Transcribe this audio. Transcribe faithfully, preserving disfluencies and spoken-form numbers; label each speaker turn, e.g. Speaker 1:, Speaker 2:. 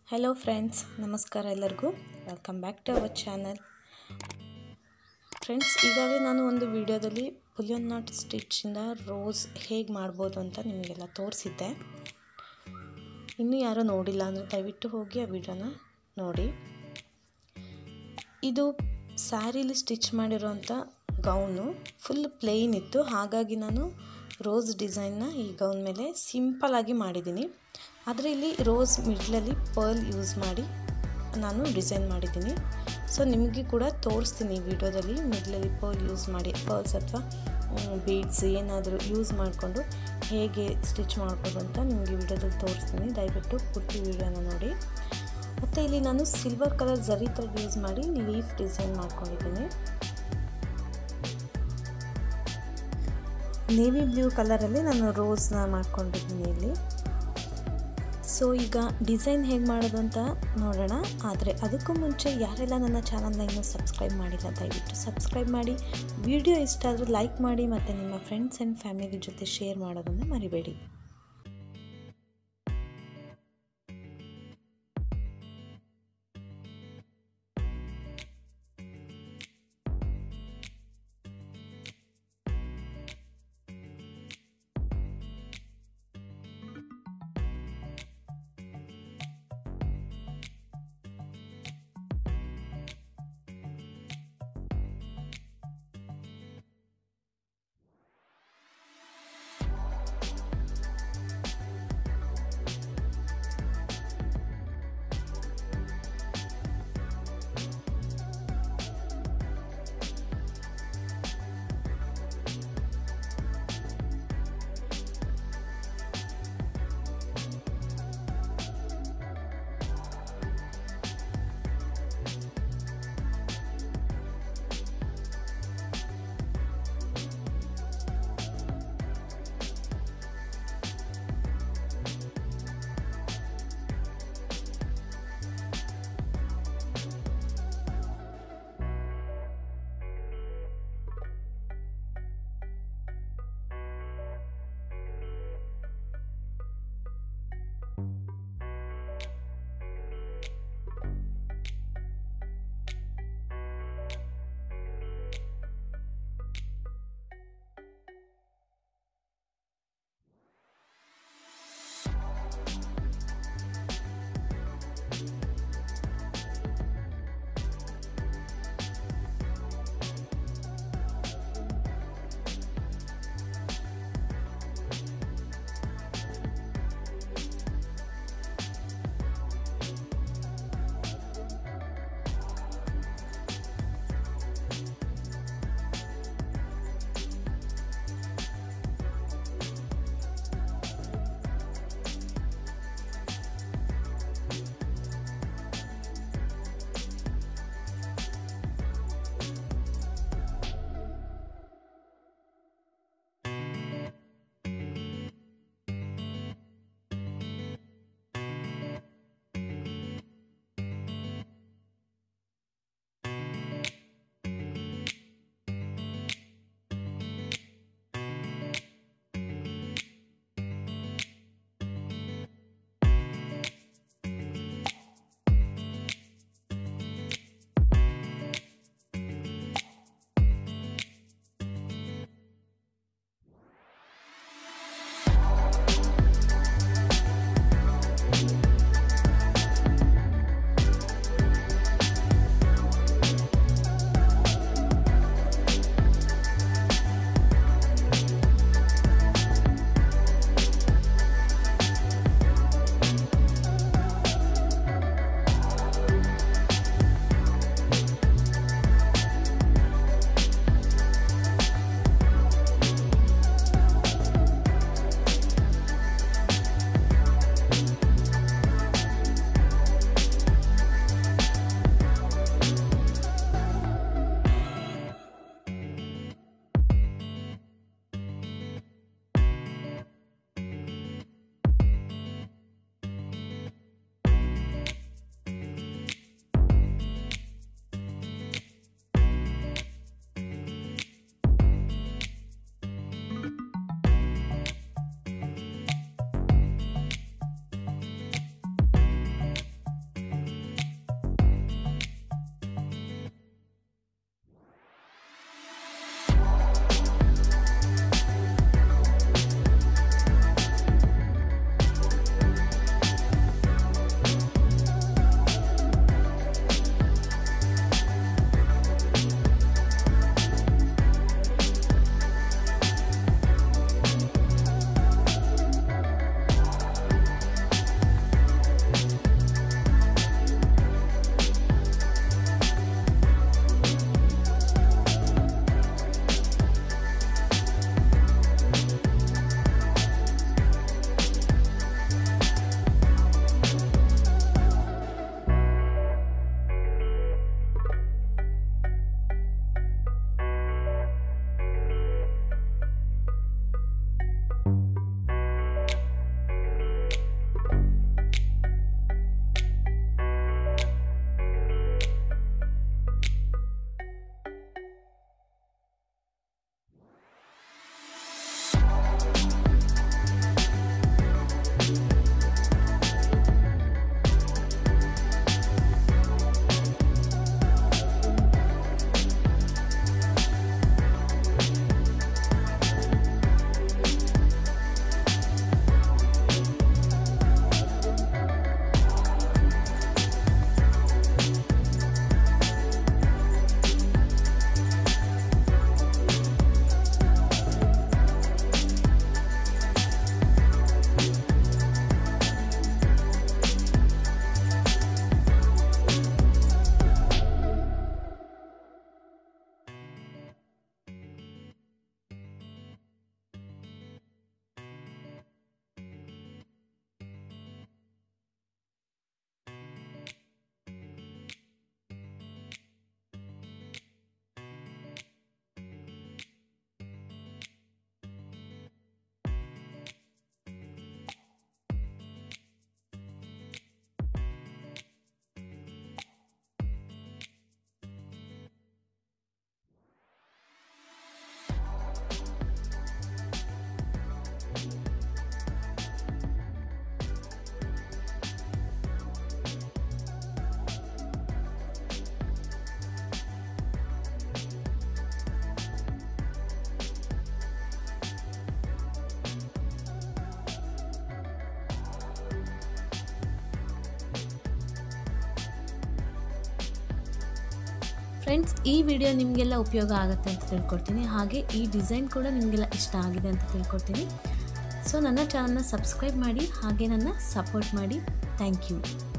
Speaker 1: Hello friends, ನಮಸ್ಕಾರ ಎಲ್ಲರಿಗೂ. Welcome back to our channel. Friends, ಈಗಾಗಲೇ ನಾನು ಒಂದು ವಿಡಿಯೋದಲ್ಲಿ ಬುಲಿಯನ್ ನಾಟ್ ಸ್ಟಿಚ್ಚಿಂದ ರೋಸ್ ಹೇಗೆ ಮಾಡ್ಬೋದು ಅಂತ ನಿಮಗೆಲ್ಲ ತೋರಿಸಿದ್ದೆ. ಇನ್ನೂ ಯಾರೂ ನೋಡಿಲ್ಲ ಅಂದರೆ ದಯವಿಟ್ಟು ಹೋಗಿ ಆ ವಿಡಿಯೋನ ನೋಡಿ. ಇದು ಸ್ಯಾರಿಲಿ ಸ್ಟಿಚ್ ಮಾಡಿರೋಂಥ ಗೌನು ಫುಲ್ ಪ್ಲೇನ್ ಇತ್ತು, ಹಾಗಾಗಿ ನಾನು ರೋಸ್ ಡಿಸೈನ್ನ ಈ ಗೌನ್ ಮೇಲೆ ಸಿಂಪಲ್ಲಾಗಿ ಮಾಡಿದ್ದೀನಿ. ಆದರೆ ಇಲ್ಲಿ ರೋಸ್ ಮಿಡ್ಲಲ್ಲಿ ಪರ್ಲ್ ಯೂಸ್ ಮಾಡಿ ನಾನು ಡಿಸೈನ್ ಮಾಡಿದ್ದೀನಿ. ಸೊ ನಿಮಗೆ ಕೂಡ ತೋರಿಸ್ತೀನಿ ಈ ವಿಡಿಯೋದಲ್ಲಿ ಮಿಡ್ಲಲ್ಲಿ ಪರ್ಲ್ ಯೂಸ್ ಮಾಡಿ, ಪರ್ಲ್ಸ್ ಅಥವಾ ಬೀಡ್ಸ್ ಏನಾದರೂ ಯೂಸ್ ಮಾಡಿಕೊಂಡು ಹೇಗೆ ಸ್ಟಿಚ್ ಮಾಡ್ಬೋದು ಅಂತ ನಿಮಗೆ ವಿಡಿಯೋದಲ್ಲಿ ತೋರಿಸ್ತೀನಿ. ದಯವಿಟ್ಟು ಪೂರ್ತಿ ವಿಡಿಯೋನ ನೋಡಿ. ಮತ್ತು ಇಲ್ಲಿ ನಾನು silver colour zari thread use ಮಾಡಿ ಲೀಫ್ ಡಿಸೈನ್ ಮಾಡ್ಕೊಂಡಿದ್ದೀನಿ. ನೇವಿ ಬ್ಲೂ ಕಲರಲ್ಲಿ ನಾನು ರೋಸ್ನ ಮಾಡ್ಕೊಂಡಿದ್ದೀನಿ ಇಲ್ಲಿ. ಸೊ ಈಗ ಡಿಸೈನ್ ಹೇಗೆ ಮಾಡೋದು ಅಂತ ನೋಡೋಣ. ಆದರೆ ಅದಕ್ಕೂ ಮುಂಚೆ ಯಾರೆಲ್ಲ ನನ್ನ ಚಾನಲ್ನ ಇನ್ನೂ ಸಬ್ಸ್ಕ್ರೈಬ್ ಮಾಡಿಲ್ಲ ದಯವಿಟ್ಟು ಸಬ್ಸ್ಕ್ರೈಬ್ ಮಾಡಿ. ವಿಡಿಯೋ ಇಷ್ಟ ಆದರೆ ಲೈಕ್ ಮಾಡಿ ಮತ್ತು ನಿಮ್ಮ ಫ್ರೆಂಡ್ಸ್ ಆ್ಯಂಡ್ ಫ್ಯಾಮಿಲಿ ಜೊತೆ ಶೇರ್ ಮಾಡೋದನ್ನು ಮರಿಬೇಡಿ.
Speaker 2: ಫ್ರೆಂಡ್ಸ್, ಈ ವಿಡಿಯೋ ನಿಮಗೆಲ್ಲ ಉಪಯೋಗ ಆಗುತ್ತೆ ಅಂತ ತಿಳ್ಕೊಳ್ತೀನಿ. ಹಾಗೆ ಈ ಡಿಸೈನ್ ಕೂಡ ನಿಮಗೆಲ್ಲ ಇಷ್ಟ ಆಗಿದೆ ಅಂತ ತಿಳ್ಕೊಳ್ತೀನಿ. ಸೊ ನನ್ನ ಚಾನಲ್ನ ಸಬ್ಸ್ಕ್ರೈಬ್ ಮಾಡಿ, ಹಾಗೆ ನನ್ನ ಸಪೋರ್ಟ್ ಮಾಡಿ. Thank you.